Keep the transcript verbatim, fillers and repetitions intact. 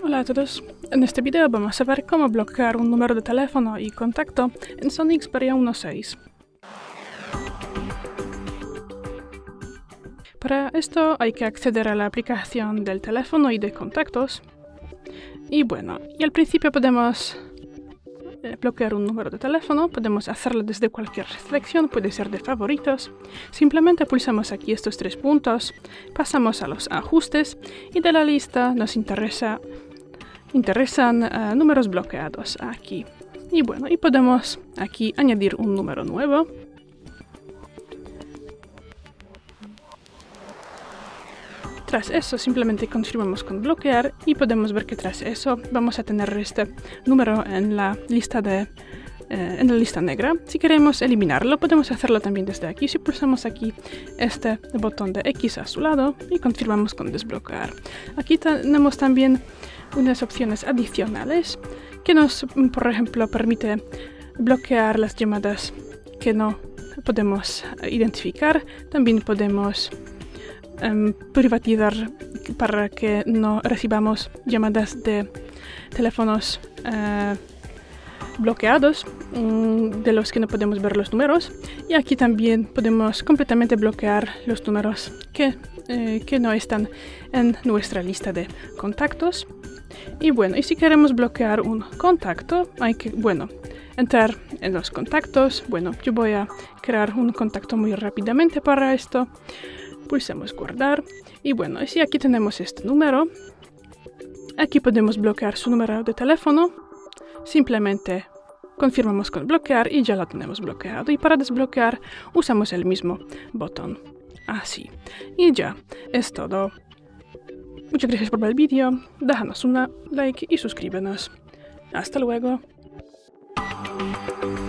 Hola a todos, en este video vamos a ver cómo bloquear un número de teléfono y contacto en Sony Xperia uno punto seis. Para esto hay que acceder a la aplicación del teléfono y de contactos. Y bueno, y al principio podemos eh, bloquear un número de teléfono, podemos hacerlo desde cualquier selección, puede ser de favoritos. Simplemente pulsamos aquí estos tres puntos, pasamos a los ajustes y de la lista nos interesa interesan uh, números bloqueados aquí. Y bueno, y podemos aquí añadir un número nuevo. Tras eso simplemente confirmamos con bloquear y podemos ver que tras eso vamos a tener este número en la lista de eh, en la lista negra. Si queremos eliminarlo podemos hacerlo también desde aquí. Si pulsamos aquí este botón de X a su lado y confirmamos con desbloquear. Aquí tenemos también unas opciones adicionales que nos, por ejemplo, permite bloquear las llamadas que no podemos identificar. También podemos um, privatizar para que no recibamos llamadas de teléfonos uh, bloqueados, um, de los que no podemos ver los números. Y aquí también podemos completamente bloquear los números que, eh, que no están en nuestra lista de contactos. Y bueno, y si queremos bloquear un contacto, hay que, bueno, entrar en los contactos. Bueno, yo voy a crear un contacto muy rápidamente para esto. Pulsamos guardar. Y bueno, y si aquí tenemos este número, aquí podemos bloquear su número de teléfono. Simplemente confirmamos con bloquear y ya lo tenemos bloqueado. Y para desbloquear usamos el mismo botón. Así. Y ya, es todo. Muchas gracias por ver el vídeo, déjanos un like y suscríbenos. Hasta luego.